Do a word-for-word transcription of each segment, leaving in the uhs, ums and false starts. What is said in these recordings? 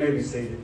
may be seated.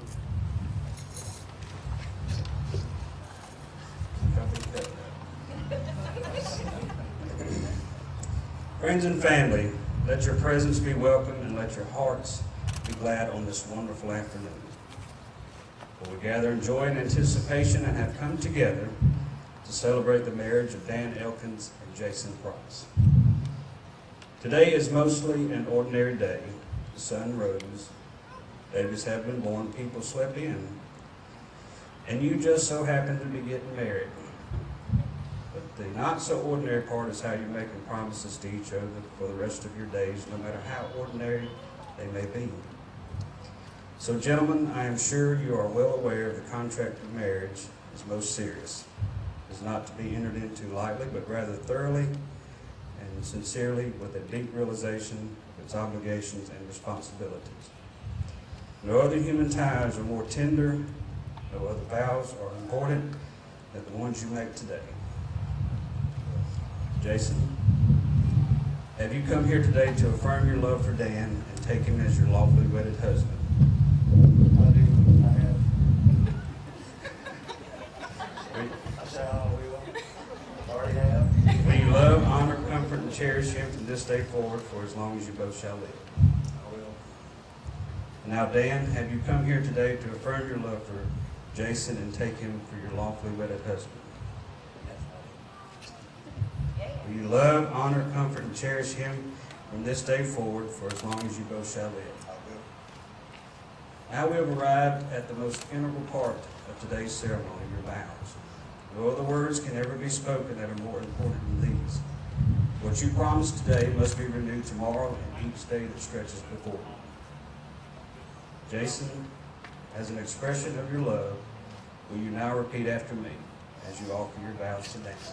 Friends and family, let your presence be welcome and let your hearts be glad on this wonderful afternoon. For we gather in joy and anticipation and have come together to celebrate the marriage of Dan Elkins and Jason Price. Today is mostly an ordinary day. The sun rose, babies have been born, people slept in, and you just so happen to be getting married. But the not so ordinary part is how you're making promises to each other for the rest of your days, no matter how ordinary they may be. So gentlemen, I am sure you are well aware of the contract of marriage is most serious. It is not to be entered into lightly, but rather thoroughly and sincerely with a deep realization of its obligations and responsibilities. No other human ties are more tender, no other vows are important than the ones you make today. Jason, have you come here today to affirm your love for Dan and take him as your lawfully wedded husband? I do. I have. I shall. We will. Already have. Will you love, honor, comfort, and cherish him from this day forward for as long as you both shall live? I will. Now, Dan, have you come here today to affirm your love for Jason and take him for your lawfully wedded husband? Will you love, honor, comfort, and cherish him from this day forward for as long as you both shall live? I will. Now we have arrived at the most integral part of today's ceremony, your vows. No other words can ever be spoken that are more important than these. What you promise today must be renewed tomorrow and each day that stretches before you. Jason, as an expression of your love, will you now repeat after me as you offer your vows to Dan?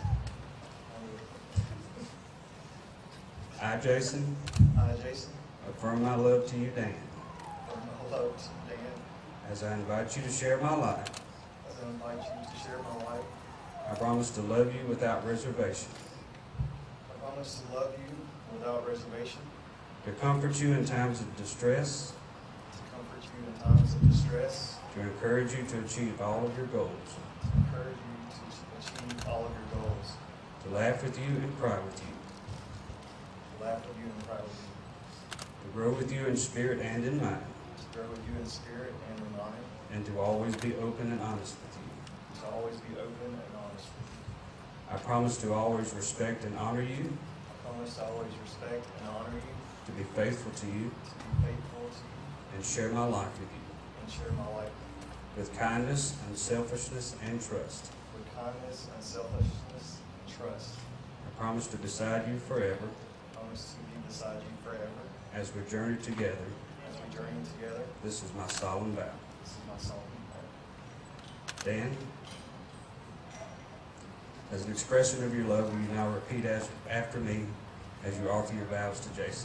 I, Jason, I, Jason, affirm my love to you, Dan, affirm my love to Dan, as I invite you to share my life. as I invite you to share my life. I promise to love you without reservation, I promise to love you without reservation, to comfort you in times of distress, to comfort you in times of distress, to encourage you to achieve all of your goals, to encourage you to achieve all of your goals, to laugh with you and cry with you, to laugh with you and cry with you, to grow with you in spirit and in mind, to grow with you in spirit and in mind, and to always be open and honest with you. to always be open and honest with you. I promise to always respect and honor you, I promise to always respect and honor you, to be faithful to you, to be faithful to you, and share my life with you, and share my life with kindness, unselfishness, and trust. with kindness, unselfishness, and trust. I promise to be beside you forever I promise to be beside you forever as we journey together. as we journey together. This is my solemn vow. This is my solemn vow. Dan, as an expression of your love, will you now repeat as, after me as you offer your vows to Jason?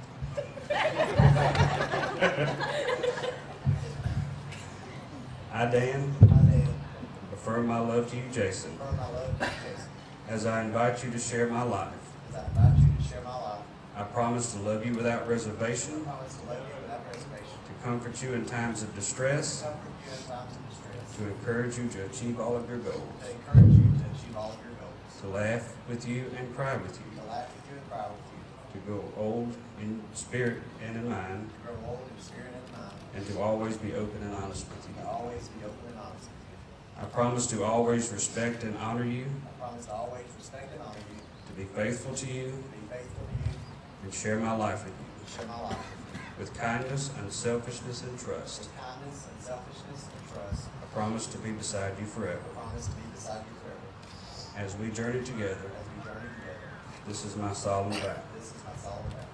I, Dan, I, Dan, affirm my love to you, Jason, affirm my love to you, Jason, as I invite you to share my life. as I invite you to share my life. I promise to love you without reservation, I promise to love you without reservation, to comfort you in times of distress, to comfort you in times of distress, to encourage you to achieve all of your goals, to encourage you to achieve all of your goals, to laugh with you and cry with you, to laugh with you and cry with you, to grow old in spirit and in mind, to grow old in spirit and mind, and to always be open and honest with to you. always be open and honest with you. I promise to always respect and honor you, I promise to always respect and honor you, to be faithful to you, to be faithful to you, and share my life with you, to share my life with you, with kindness, unselfishness, and trust. with kindness, unselfishness, and trust. I promise to be beside you forever. I promise to be beside you forever. As we journey together, As we journey together, this is my solemn vow. this is my solemn vow.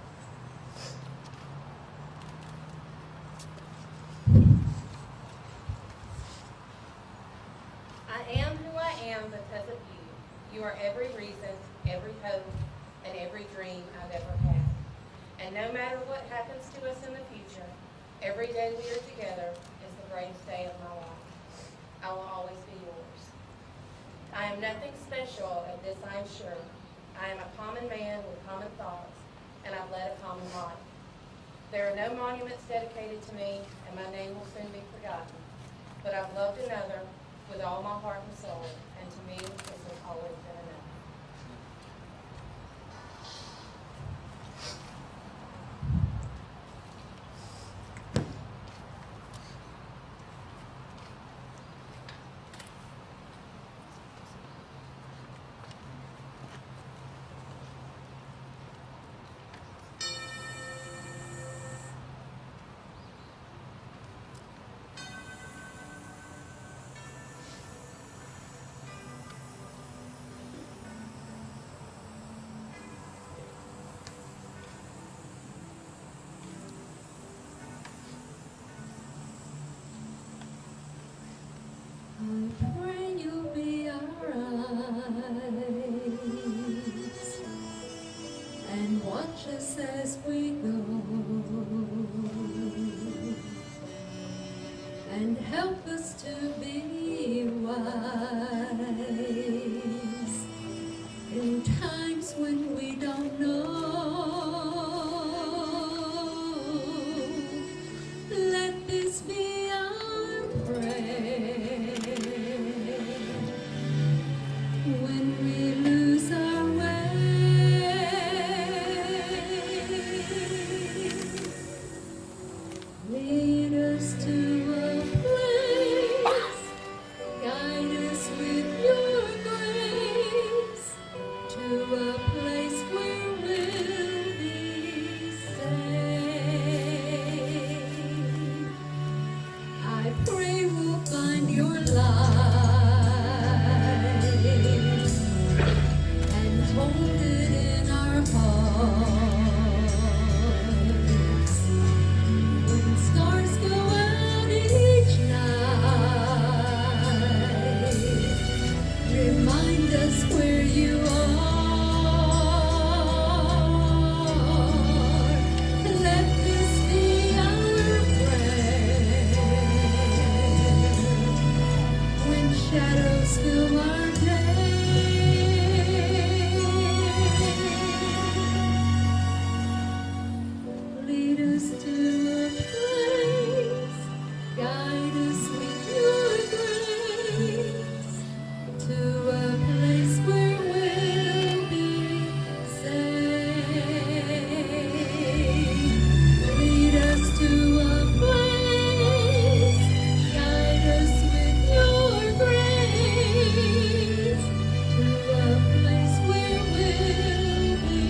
I am who I am because of you. You are every reason, every hope, and every dream I've ever had. And no matter what happens to us in the future, every day we are together is the greatest day of my life. I will always be yours. I am nothing special, of this I am sure. I am a common man with common thoughts, and I've led a common life. There are no monuments dedicated to me, and my name will soon be forgotten. But I've loved another with all my heart and soul, and to me, this has always been enough. I pray you'll be our eyes and watch us as we go, and help us to be wise in times when we don't know. Let this be our prayer when we lose our way. Lead us to a place, guide us with your grace, to a place where we'll be safe. I pray we'll find your light and hold it in our hearts. When stars go out each night, remind us where you are. Let this be our prayer when shadows fill our day. Lead us to a place, guide us with your grace, to a place where we'll be safe. Lead us to a place, guide us with your grace, to a place where we'll be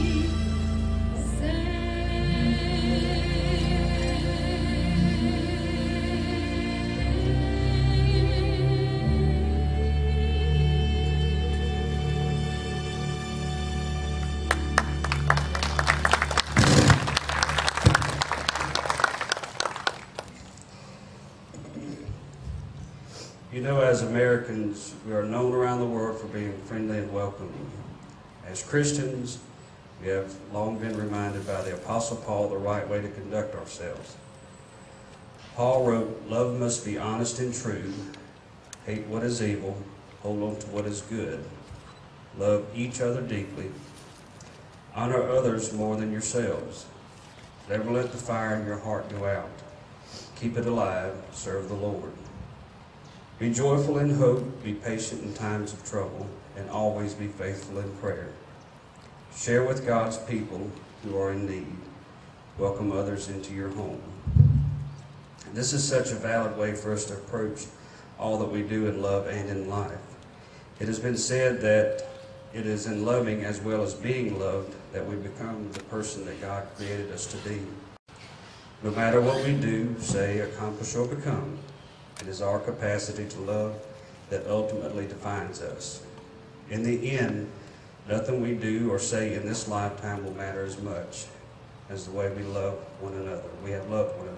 You know, as Americans, we are known around the world for being friendly and welcoming. As Christians, we have long been reminded by the Apostle Paul the right way to conduct ourselves. Paul wrote, "Love must be honest and true. Hate what is evil. Hold on to what is good. Love each other deeply. Honor others more than yourselves. Never let the fire in your heart go out. Keep it alive. Serve the Lord. Be joyful in hope. Be patient in times of trouble. And always be faithful in prayer. Share with God's people who are in need. Welcome others into your home." This is such a valid way for us to approach all that we do in love and in life. It has been said that it is in loving as well as being loved that we become the person that God created us to be. No matter what we do, say, accomplish, or become, it is our capacity to love that ultimately defines us. In the end, nothing we do or say in this lifetime will matter as much as the way we love one another. We have loved one another.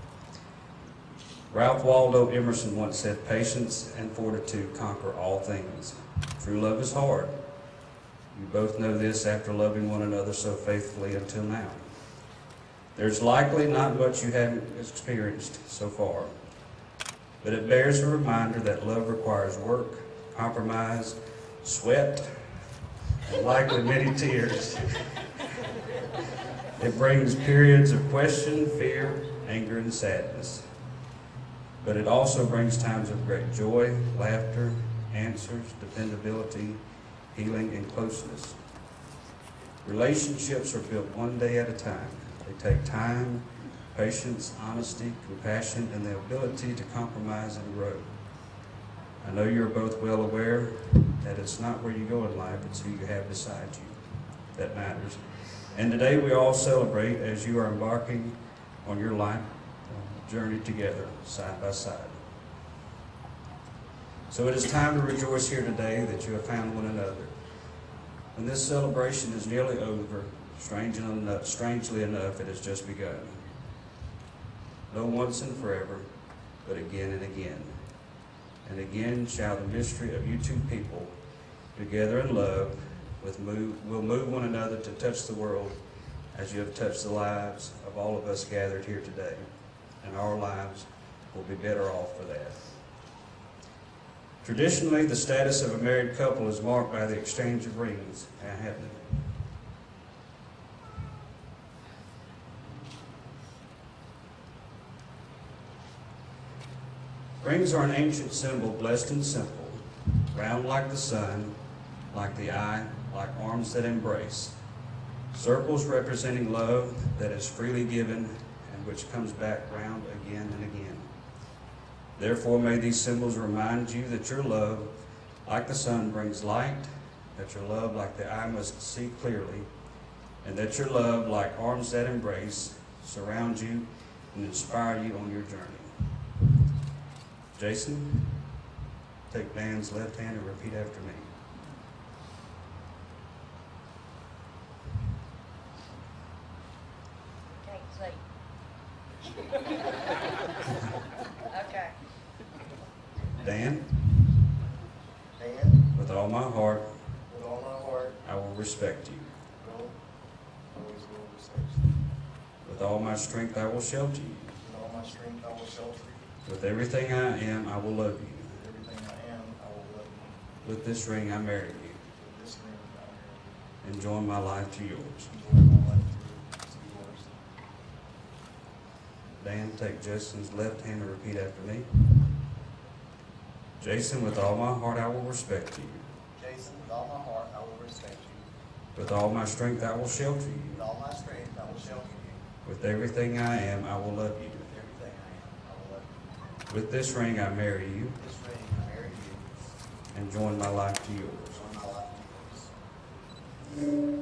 Ralph Waldo Emerson once said, "Patience and fortitude conquer all things. True love is hard. You both know this after loving one another so faithfully until now. There's likely not much you haven't experienced so far, but it bears a reminder that love requires work, compromise, sweat, and likely many tears. It brings periods of question, fear, anger, and sadness. But it also brings times of great joy, laughter, answers, dependability, healing, and closeness. Relationships are built one day at a time. They take time, patience, honesty, compassion, and the ability to compromise and grow. I know you're both well aware that it's not where you go in life, it's who you have beside you that matters. And today we all celebrate as you are embarking on your life journey together, side by side. So it is time to rejoice here today that you have found one another. When this celebration is nearly over, strangely enough, strangely enough, it has just begun. No once and forever, but again and again. And again shall the mystery of you two people, together in love, with move, will move one another to touch the world as you have touched the lives of all of us gathered here today. And our lives will be better off for that. Traditionally, the status of a married couple is marked by the exchange of rings, haven't it? Rings are an ancient symbol, blessed and simple, round like the sun, like the eye, like arms that embrace. Circles representing love that is freely given and which comes back round again and again. Therefore, may these symbols remind you that your love, like the sun, brings light, that your love, like the eye, must see clearly, and that your love, like arms that embrace, surround you and inspire you on your journey. Jason, take Dan's left hand and repeat after me. Okay. Dan, Dan, with all my heart, with all my heart, I will respect you. will always will respect you. With all my strength, I will shelter you. With all my strength, I will shelter you. With everything I am, I will love you. With everything I am, I will love you. With this ring, I marry you With this ring, I marry and join my life to yours. you. Enjoy my life to to yours. Dan, take Jason's left hand and repeat after me. Jason, with all my heart, I will respect you. Jason, with all my heart, I will respect you. With all my strength, I will shelter With you. all my strength, I will shelter you. With everything I am, I will love you. With everything I am, I will love you. With this ring, I marry you With this ring, I marry you. and join my life to yours. Join my life to yours.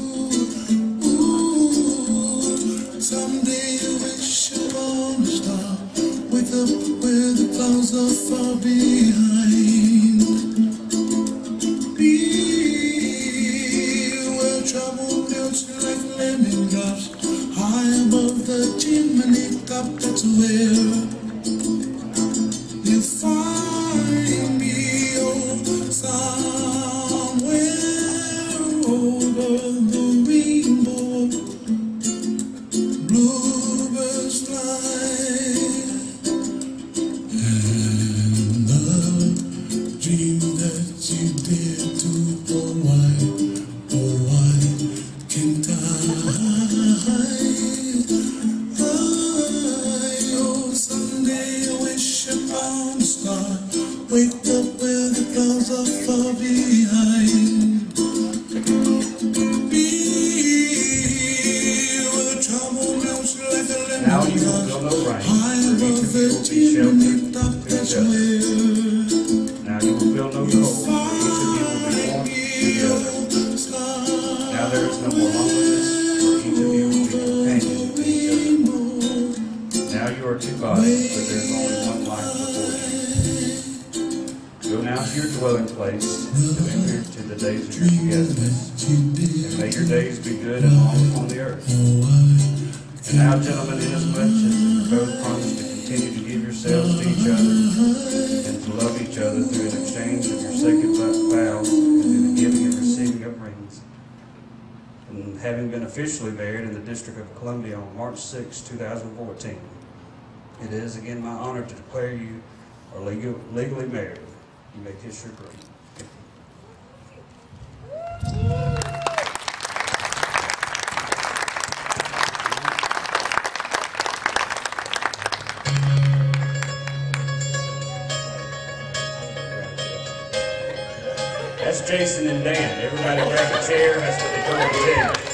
Someday you wish upon a star. things that you did to poor wife, poor wife, can't I? I, oh, someday I wish upon a star, wake up where the clouds are far behind. Be where trouble melts like a lemon. Now you will feel no rain, for each of you will be sheltered to each other. Now you will feel no cold, for each of you will be warm to the other. Now there is no more loneliness, for each of you will be companions to each other. Now you are two bodies, but there is only one life before you. Go now to your dwelling place, to enter into the days of your togetherness, and may your days be good and long upon the earth. And now, gentlemen, inasmuch as you both promise to continue to give yourselves to each other and to love each other through an exchange of your sacred vows and through the giving and receiving of rings, and having been officially married in the District of Columbia on March sixth, two thousand fourteen, it is again my honor to declare you are legal, legally married. You may kiss your ring. That's Jason and Dan. Everybody grab a chair. That's what they call a chair.